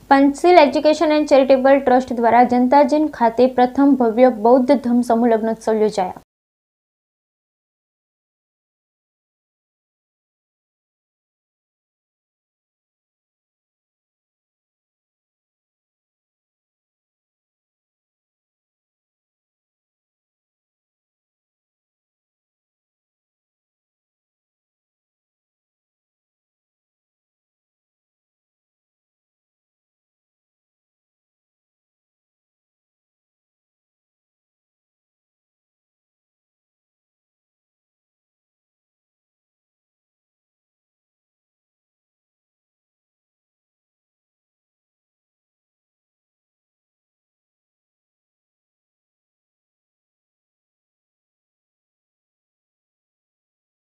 Panchsheel education and charitable trust द्वारा जनताजन खाते प्रथम भव्य बौद्ध धम्म समूह लग्नोत्सव योजाया।